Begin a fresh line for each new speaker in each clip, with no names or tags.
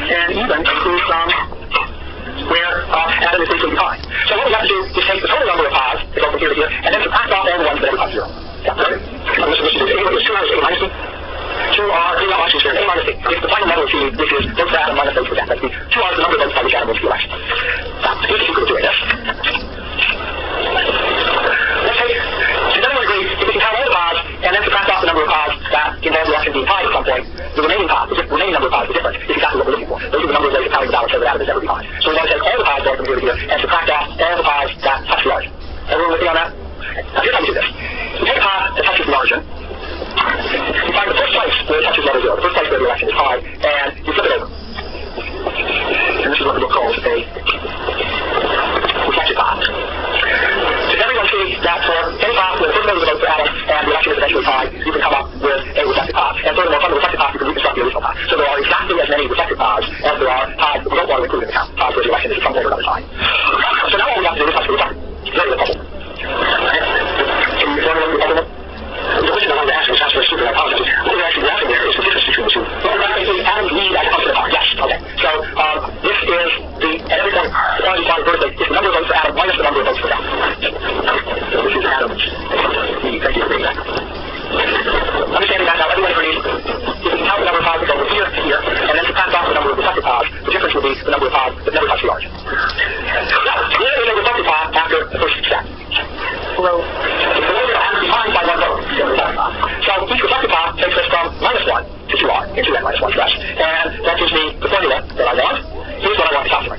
and even include some where Adam is equally defined. So what we have to do is take the total number of pods that go from here to here, and then subtract off all the ones that ever cause 0. Yeah, right? So this is 2 is A minus B. 2 are 3 not options here, A minus B. It's the final number of C, which is votes for Adam minus votes for Dan. That's the 2 are the number of votes by which Adam wins the election. Now, here's the secret of doing this. Let's take, does everyone agree, if we can count all the pods, and then subtract off the number of pods that involve the election being tied at some point, the remaining pods, the remaining number of pods is different. It's exactly what we're looking for. Those are the number of ways of counting the ballot so that Adam is ever behind. So we want to take all the pods going from here to here, and subtract off all the pods that touch the margin. Everyone with me on that? Now here's how we do this. We take a pod that touches the margin, you find the first place where it touches letter 0, the first place where the election is high, and you flip it over. And this is what the book calls a reflected pod. Does everyone see that for any pod where the first number is the vote for Adam and the election is eventually high, you can come up with a reflected pod. And furthermore, from the reflected pod, you can reconstruct the original pod. So there are exactly as many reflected pods as there are pods that we don't want to include in the count, pods where the election is at some point or another high. So now all we have to do is touch the reflected. Very the bubble. Can you formulate the bubble? The question I wanted to ask was very stupid, I apologize. What we're actually graphing there is the difference between the two. Well, we're graphing Adam's lead as opposed to the pod. Yes, okay. So, this is the, at every point, the quantity pod vertically is the number of votes for Adam minus the number of votes for Dan. So this is Adam's lead. Thank you for doing that. Understanding that now, everyone agrees, if we count the number of pods that go from here to here, and then subtract off the number of reflected pods, the difference will be the number of pods that never touch the origin. Now, where is a reflected pod after the first step? Below. The order has to be defined by one vote. So each reflected pod takes us from minus 1 to 2r, into n minus 1 stress. And that gives me the formula that I want. Here's what I want to calculate.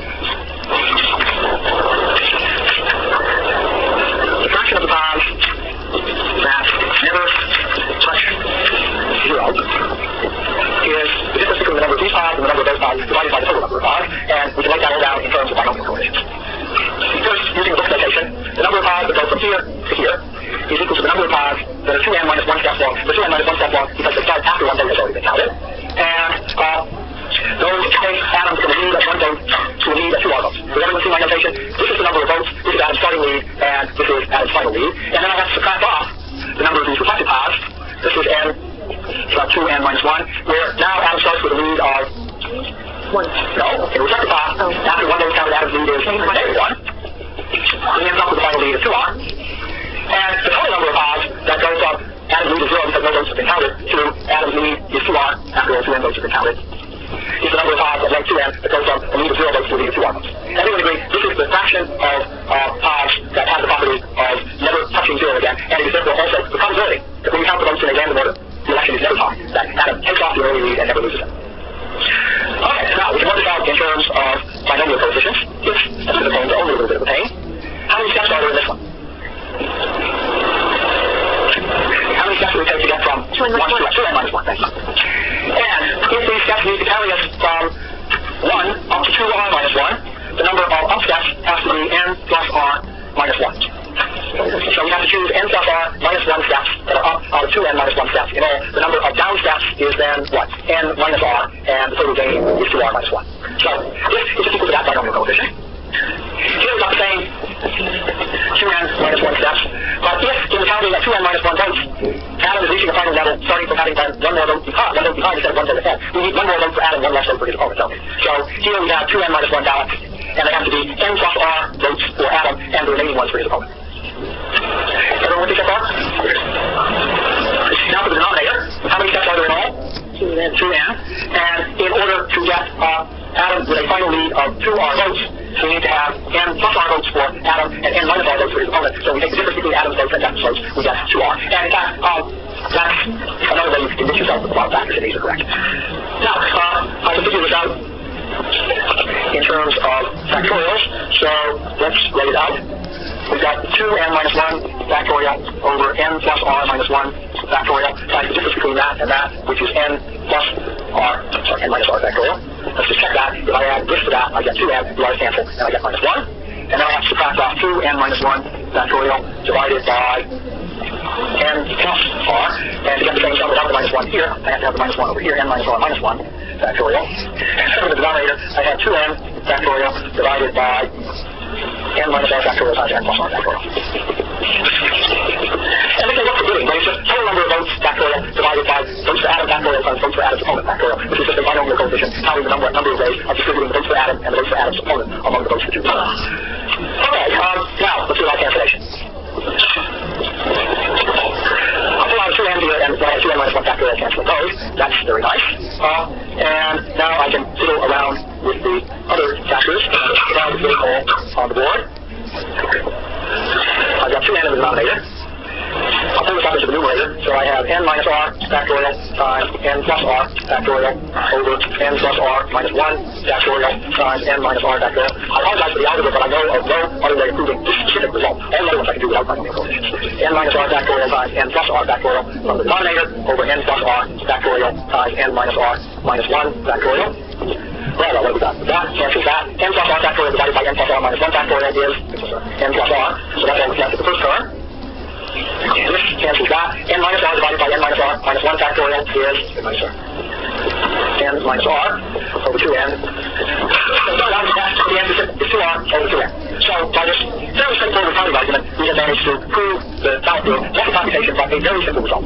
The fraction of the pods that never touch 0 is the difference between the number of these pods and the number of those pods divided by the total number of pods. And we can write that all down in terms of binomial coefficients. First, using book notation, the number of pods that go from here to here is equal to the number of pods that are 2n minus 1 steps long. They're 2n minus 1 step long because they start after one vote has already been counted. And those take Adam from a lead of 1 vote to a lead of 2 R votes. Does everyone see my notation? This is the number of votes, this is Adam's starting lead, and this is Adam's final lead. And then I have to subtract off the number of these reflected pods. This is n, it's about 2n minus 1, where now Adam starts with a lead of 1. No, in a reflected pod, after 1 vote counted, Adam's lead is negative 1. He ends up with the final lead of 2r. And the total number of pods that goes from Adam's lead is 0 because no votes have been counted to Adam's lead is 2r after all 2n votes have been counted is the number of pods of like 2n that goes from a lead of 0 votes to a lead of 2r votes. Everyone agree this is the fraction of pods that have the property of never touching 0 again, and it is therefore also the probability that when you count the votes in a random order, the election is never tied, that Adam takes off the early lead and never loses it. Okay, now we can work this out in terms of binomial coefficients. It's a bit of a pain, but only a little bit of a pain. How many steps are there in this one? How many steps do we take to get from 1 to 2n minus 1? Thank you. And if these steps need to carry us from 1 up to 2r minus 1, the number of up steps has to be n plus r minus 1. So we have to choose n plus r minus 1 steps that are up out of 2n minus 1 steps. In all, the number of down steps is then what? N minus r, and the total gain is 2r minus 1. So this is just equal to that binomial coefficient. Here we've got the same 2n minus 1 steps, but if in the counting at 2n minus 1 votes, Adam is reaching a final level starting from having done one more vote behind instead of 1 vote ahead. We need 1 more vote for Adam, 1 less vote for his opponent, don't we? So here we have 2n minus 1 ballots, and they have to be n plus r votes for Adam and the remaining ones for his opponent. Everyone with me so far? Now for the denominator, how many steps are there in all? 2n. And in order to get Adam with a final lead of 2r votes, we need to have n plus r votes for Adam and n minus r votes for his opponent. So we take the difference between Adam's votes and Adam's votes, we get 2r. And in fact, that's another way you can convince yourself that the bottom factors and these are correct. Now, I can figure this out in terms of factorials, so let's write it out. We've got 2n minus 1 factorial over n plus r minus 1 factorial times the difference between that and that, which is n plus r, sorry, n minus r factorial. Let's just check that. If I add this to that, I get 2n, the r's cancel, and I get minus 1. And then I have to subtract off 2n minus 1 factorial divided by n plus r. And to get the same sum without the minus 1 here, I have to have the minus 1 over here, n minus r minus 1 factorial. And so in the denominator, I have 2n factorial divided by n minus r factorial times n plus r factorial. And we can look for doing, but it's just total number of votes factorial divided by votes for atom factorial times votes for atom's opponent factorial, which is just a binomial coefficient counting the number of ways of distributing the votes for atom and the votes for atom's opponent among the votes for two opponents. Okay, now let's do our cancellation. I'll pull out a 2n here, and when I have 2n minus 1 factorial canceling those. That's very nice. And now I can fiddle around with the other factors and put all on the board. I've got 2n in the denominator. I'll pull this up into the numerator, so I have n minus r factorial times n plus r factorial over n plus r minus 1 factorial times n minus r factorial. I apologize for the algebra, but I know of no other way of proving this specific result. All the other ones I can do without binomial coefficients. n minus r factorial times n plus r factorial from the denominator over n plus r factorial times n minus r minus 1 factorial. Well, what have we got? That cancels that. n plus r factorial divided by n plus r minus 1 factorial is n plus r. So that's all we have for the first term. This cancels that. N minus r divided by n minus r minus 1 factorial is n minus r over 2n. So the answer is 2r over 2n. So by this fairly straightforward counting argument, we have managed to prove the ballot rule, method computation by a very simple result.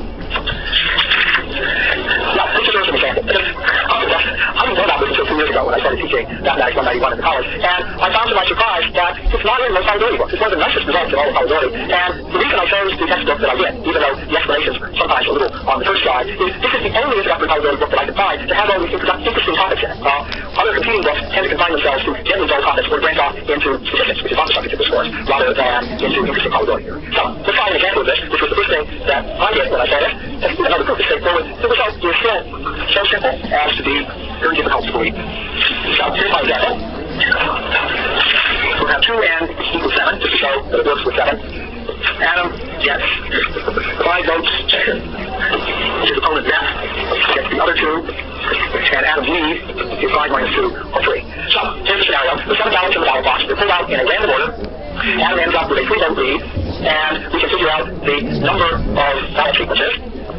Now, this is just an example. I didn't know about this until 2 years ago when I started teaching Mathematics 191 in the college, and I found to my surprise that it's not in most probability books. It's one of the nicest results in all of probability, and the reason I chose the textbook that I did, even though the explanations are sometimes a little on the first slide, is this is the only introductory probability book that I could find to have all these interesting topics in it. Other competing books tend to confine themselves to generally dull topics or branch off into statistics, which is not the subject of this course, rather than into interesting probability here. So, let's try an example of this, which was the first thing that I did when I saw this. And another proof is straightforward. The result is still so simple as to be very difficult to believe. So, here's my example. We'll have 2n equals 7, just to show that it works with 7. Atom gets 5 votes. His opponent F gets the other 2. And Atom's lead is 5 minus 2 or 3. So, here's the scenario. The 7 ballots in the ballot box are pulled out in a random order. Atom ends up with a 3-vote lead. And we can figure out the number of ballot sequences.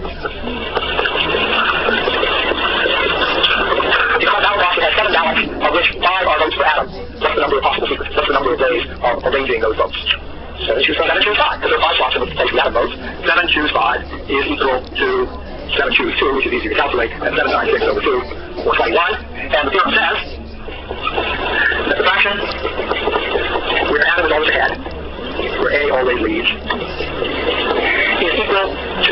If my ballot box has 7 ballots, of which 5 are votes for Atom, what's the number of possible sequences? What's the number of ways of arranging those votes? 7 choose 5, 7 choose 5, because there are 5 slots in which place the Atom votes. 7 choose 5 is equal to 7 choose 2, which is easy to calculate, and 796 over 2, or 21. And the theorem says that the fraction where Atom is always ahead, where A always leads, is equal to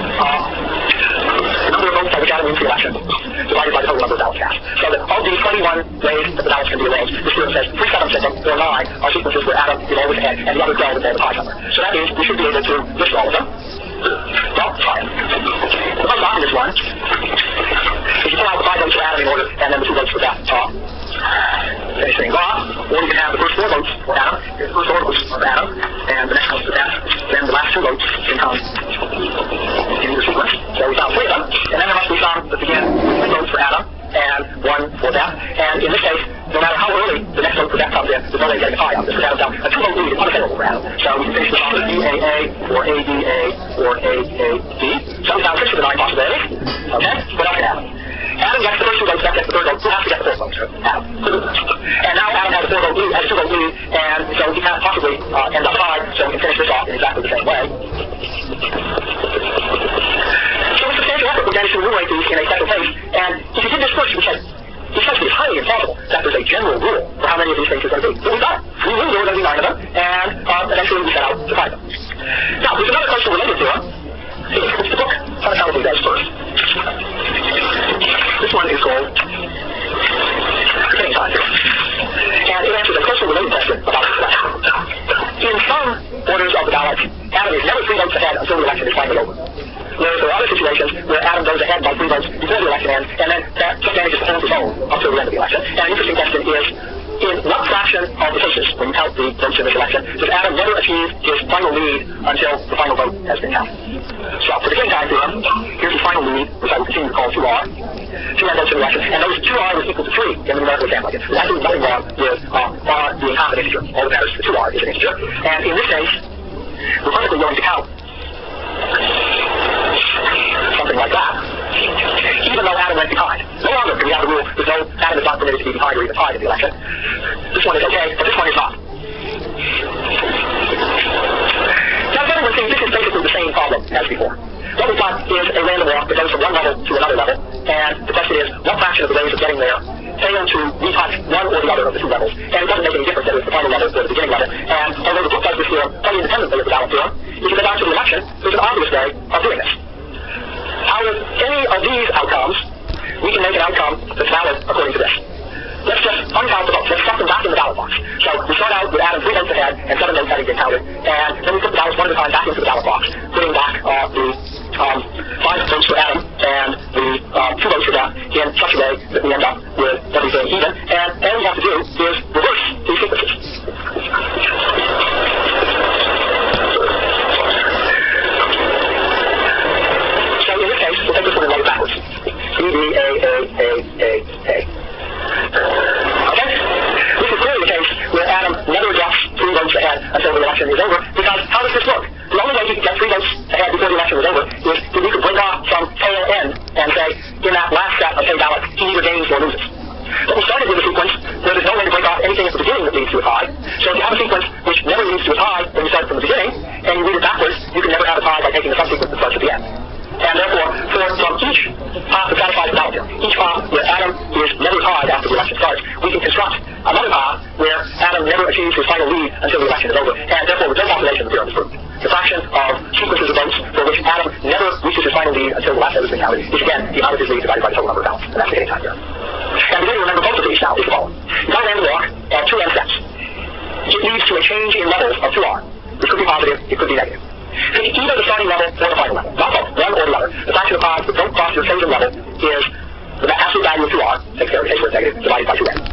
the number of votes by which Atom wins the election divided by the total number of ballots cast. So that of the 21 ways that the ballots can be arranged, this theorem says 3, 7, 6, or 9 are sequences where Atom is always ahead, and the other 12 involve a pi number. So that means we should be able to list all of them. Well, try it. The most obvious one is you pull out the 5 votes for Atom in order, and then the 2 votes for that. Finish things off, or you can have the first 4 votes for Atom, the first 4 votes for Atom, and the next vote for F. Then the last 2 votes can come in the sequence. So we found 3 of them, and then there must be some that begin with 3 votes for Atom and 1 for F. And in this case, no matter how early the next vote for F comes in, there's only getting a pi on this. Atom's down a 2-vote lead is unavailable for Atom. So we can finish this off with DAA or ADA or AAD. So we found 6 of the 9 possibilities. Okay? What else can happen? Atom gets the first 2 votes, F gets the 3rd vote. Who has to get the 4th vote? Atom. And now Atom has a 4-vote lead, has a 2-vote lead, and so he can't possibly end up 5, so we can finish this off in exactly the same way. So with substantial effort, we managed to enumerate these in a special case, and if you did this first, we said, essentially it's highly implausible that there's a general rule for how many of these things there's going to be. But we got it. We knew there were going to be 9 of them, and eventually we set out to find them. Now, there's another question related to them, which the book unaccountably does first. This one is called Beginning Time Theorem. And it answers a closely related question about the election. In some orders of the ballot, Atom is never 3 votes ahead until the election is finally over. Whereas there are other situations where Atom goes ahead by 3 votes before the election ends, and then that manages to hold his own until the end of the election. And an interesting question is, in what fraction of the cases, when you count the votes in this election, does Atom never achieve his final lead until the final vote has been counted? So, for the Beginning Time Theorem, here's the final lead, which I will continue to call 2R. 2R votes in the election, and those 2R was equal to 3 in the numerical exam. Like there's actually nothing wrong with R being half an integer. All that matters is 2R is an integer. And in this case, we're perfectly willing to count something like that, even though Atom went behind. No longer can we have the rule, there's no Atom is not permitted to be behind or even tied in the election. This one is okay, but this one is not. as before. What we got is a random walk that goes from one level to another level, and the question is, what fraction of the ways of getting there fail to retouch one or the other of the two levels? And it doesn't make any difference whether it's the final level or the beginning level. And although the book does this theorem pretty independently of the ballot theorem, if you go down to the election, there's an obvious way of doing this. Out of any of these outcomes, we can make an outcome that's valid according to this. Let's just uncount the votes. Let's stuff them back in the ballot box. So we start out with Adam 3 votes ahead and 7 votes having been counted, and then we put the ballots one at a time back into the ballot box, putting back the 5 votes for Adam and the 2 votes for Beth in such a way that we end up with everything even, and all we have to do is reverse these sequences. So in this case, we'll take this one and write it backwards. B, B, A, A, A, A, A. Okay? This is clearly the case where Adam never gets 3 votes ahead until the election is over, because how does this work? The only way he could get 3 votes ahead before the election was over is that we could break off from tail end and say, in that last set of 10 ballots, he either gains or loses. But we started with a sequence where there's no way to break off anything at the beginning that leads to a tie. So if you have a sequence which never leads to a tie when you start from the beginning, and you read it backwards, you can never have a tie by taking the subsequence that starts at the end. And therefore, from each path that satisfies the ballot theorem, each path where Adam is never tied after the election starts, we can construct another path where Adam never achieves his final lead until the election is over, and therefore with no calculation the theorem is proved. The fraction of sequences of votes for which Adam never reaches his final lead until the last vote has been counted is again the amount of his lead divided by the total number of ballots, and that's the anytime theorem. And the way to remember both of these now is the following. You got a random walk at 2 n steps. It leads to a change in levels of 2r. It could be positive, it could be negative. Take either the starting level or the final level. Not both, one or the other. The fraction of pods that don't cross your chosen level is the absolute value of 2r, takes care of the case where it's negative, divided by 2n.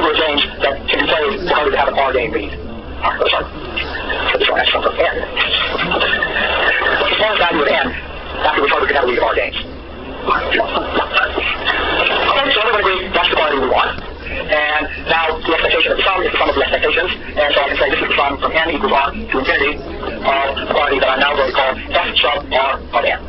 number of games that can be played in order to have an R game lead. Sorry. This one has some from N. The smallest value of N after which order can have a lead of R games. Okay, so everyone agrees that's the quantity we want. And now the expectation of the sum is the sum of the expectations. And so I can say this is the sum from N equals R to infinity of the quantity that I'm now going to call F sub R of N.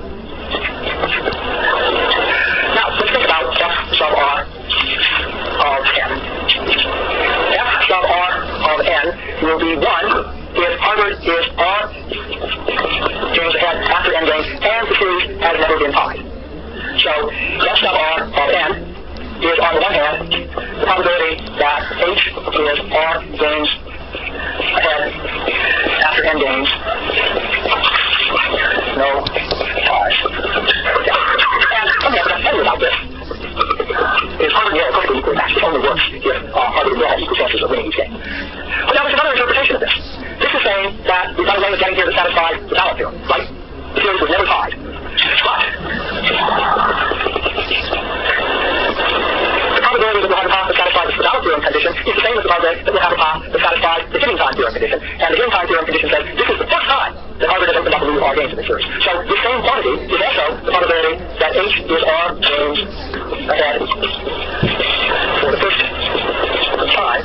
Now, let's think about F sub R of N. F sub R of N will be 1 if Harvard is R games ahead after N games and the series has never been tied. So F sub R of N is, on the one hand, the probability that H is R games ahead after N games. No ties. And let me tell you about this. Is Harvard and Yale perfectly equally matched? It only works if Harvard and Yale have equal chances of winning each game. But now there's another interpretation of this. This is saying that we've got a way of getting here to satisfy the Talon theorem, right? The series was never tied. But the probability that we'll have a path that satisfies the Talon theorem condition is the same as the probability that we'll have a path that satisfies the hitting time theorem condition. And the hitting time theorem condition says this is the first time that Harvard has opened up a lead of R games in this series. So the same quantity is also the probability that H is R games ahead for the first time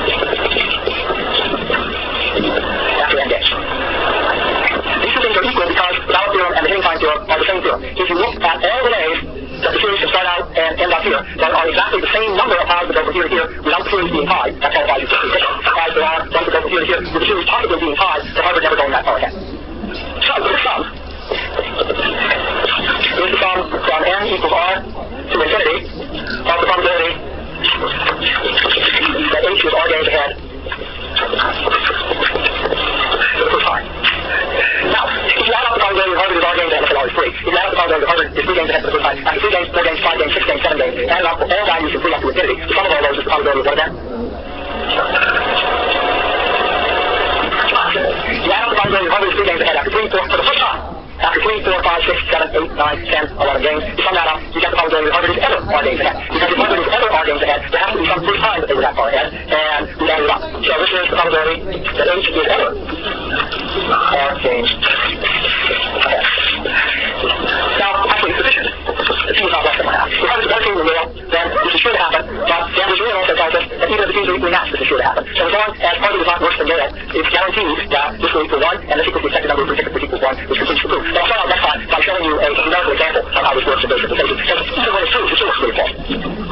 after N games. These two things are equal because the Talon theorem and the hitting time theorem are the same theorem. If you look at all the ways that the series can start out and end up here, there are exactly the same number of paths that go from here to here without the series being tied. That's how values are efficient. As there are ones that go from here to here with the series possibly being tied, but Harvard never going that far ahead. So the sum is the sum from N equals R to infinity of the probability that H is R games ahead for the first time. Now, if you add up the probability that Harvard is R games ahead, let's say R is 3. If you add up the probability that Harvard is 3 games ahead for the first time, after 3 games, 4 games, 5 games, 6 games, 7 games, add up all values from 3 up to infinity, the sum of all those is the probability of what again? You add up the probability that Harvard is 3 games ahead after 3, 4, for the first time. After 3, 4, 5, 6, 7, 8, 9, 10, 11 games, you sum that up, you get the probability that Harvard is ever R games ahead. Because if Harvard is ever R games ahead, there has to be some first time that they were that far ahead, and we add it up. So this is the probability that H is ever R games ahead. Now, actually, it's sufficient. The T is not less than 1/2. If Harvard is better team than Yale, then this is sure to happen, but Danvers Real also tells us that even if the teams are equally matched, this is sure to happen. So as long as Harvard is not worse than Yale, it's guaranteed that this will equal 1, and this equals the expected number of predicted which equals 1, which completes the proof. Now, I'll start out next time by showing you a numerical example of how this works in those implications. Because even when it's true, it still works really well.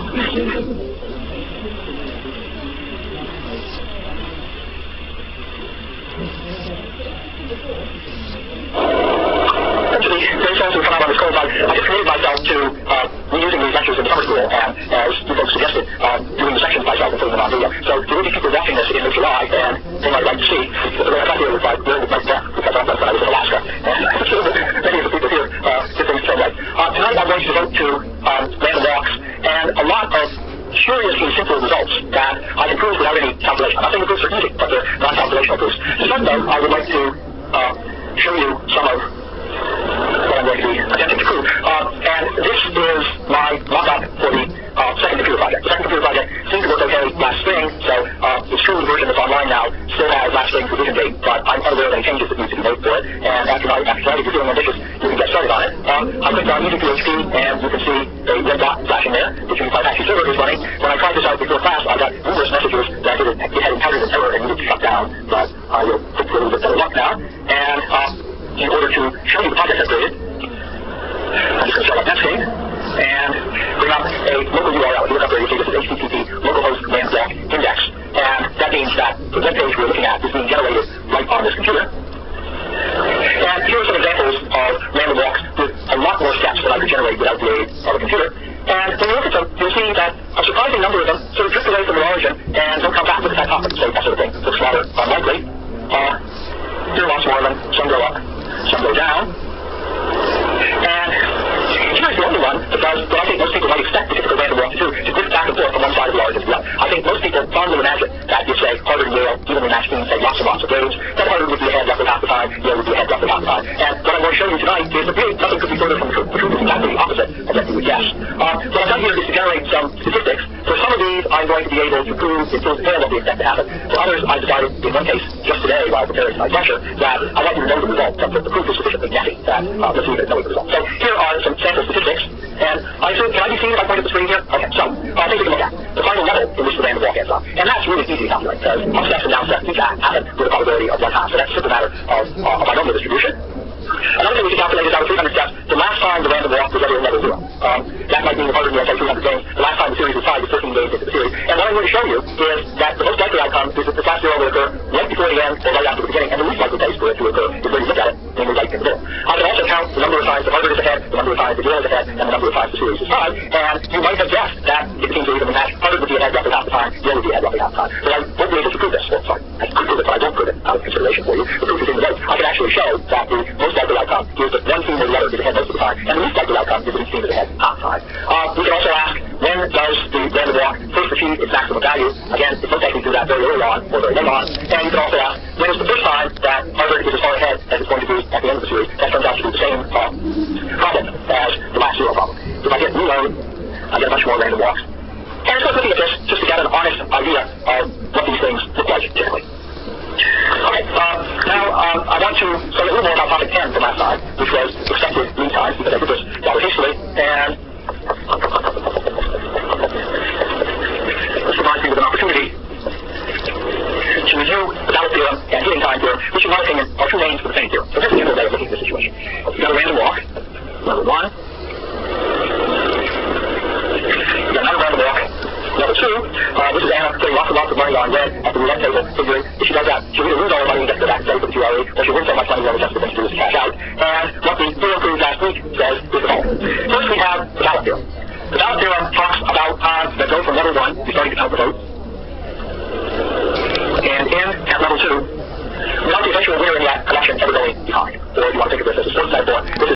Essentially, very soon as we come out on this course, I just committed myself to reusing these lectures in the summer school, and as you folks suggested, doing the sections myself and putting them on video. So there will be people watching this in July, and they might like to see what I got here with my death, because I was in Alaska. And many of the people here did things the same way. Tonight I'm going to devote to random walks, and a lot of curiously simple results that I can prove without any calculation. I'm not saying the proofs are easy, but they're non-calculational proofs. To start though, I would like to show you some of what I'm going to be attempting to prove. And this is my mock-up for the second computer project. The second computer project seemed to work okay last spring, so it's true the version that's online now still has last spring's revision date, but I'm unaware of any changes that need to be made for it. And after tonight, if you're feeling ambitious, you can get started on it. I clicked on Music PHP, and you can see a red dot flashing there, which means my Apache server is running. When I tried this out before class, I got numerous messages that it had encountered an error and needed to shut down, but I will put a little bit better luck now. And in order to show you the project I've created, I'm just going to start up Netscape and bring up a local URL. If you look up there, you see this is HTTP localhost lambda index. And that means that the web page we're looking at is being generated right on this computer. And here are some examples of random walks with a lot more steps that I could generate without the aid of a computer. And when you look at them, you'll see that a surprising number of them sort of drift away from their origin and don't come back with the hypothesis, so that sort of thing. Looks rather unlikely. Here are lots more of them. Some go up, some go down. And here's the only one that does what I think most people might expect the typical random walk to do, to drift back and forth from one side of the origin to the other. I think most people fondly imagine that if, say, Harvard and Yale evenly matched teams, say, lots of games, then Harvard would be ahead roughly half the time, Yale would be ahead roughly half the time. And what I'm going to show you tonight is that really nothing could be further from the truth. The truth is exactly the opposite of what you would guess. What I've done here is to generate some statistics for some some of these I'm going to be able to prove in full detail what we expect to happen. For others, I decided in one case just today while preparing tonight's lecture that I want you to know the result. The proof is sufficiently messy that let's see if knowing the result. So here are some sample statistics, and I assume, can I be seen if I point at the screen here? Okay, so things we can look at. The final level in which the random walk ends up. And that's really easy to calculate because up steps and down steps each happen with a probability of 1 half. So that's just a matter of a binomial distribution. Another thing we can calculate is out of 300 steps, the last time the random walk was ever in level 0. That might mean the harder you say 300 games. The last time the series was tied was 13 games into the series. And what I'm going to show you is that the most likely outcome is that the last 0 will occur right before the end or right after the beginning, and the least likely case for it to occur is where you look at it, namely right in the middle. I can also count the number of times the Harvard is ahead, the number of times the 0 is ahead, and the number of times the series is tied, and you might have guessed that if the teams are evenly matched, Harvard would be ahead roughly half the time, 0 would be ahead roughly half the time. But I won't be able to prove this. Well, sorry, I could prove it, but I won't prove it out of consideration for you. The proof is in the notes. I can actually show that the most likely outcome is that one team or the other is ahead most of the time, and the least likely outcome is that each team is ahead half the time. We can also ask, when does the random walk first achieve its maximum value? Again, it's most likely to do that very early on or very late on. And you can also ask, when is the first time that Harvard is as far ahead as it's going to be at the end of the series? That turns out to be the same problem as the last 0 problem. If I get reload, I get a bunch more random walks. And it's worth looking at this just to get an honest idea of what these things look like typically. Okay, now I want to say a little more about topic 10 from last time, which was expected lead times, because I did this rather hastily, and this provides me with an opportunity to review the Dallas theorem and heating time theorem, which in my opinion are two names for the same theorem. So here's the simple way of looking at this situation. You've got a random walk, number 1. You've got another random walk, number 2. This is Anna putting lots of money on red at the roulette table, figuring if she does that, she'll either lose all her money and get to go back and save for the QRE, or she'll win so much money that the thing to do is to cash out. And what the theorem proved last week says is the following. First we have the Dallas theorem. The Dallas theorem talks about times that go from level 1, you're starting to count the votes, and end at level 2,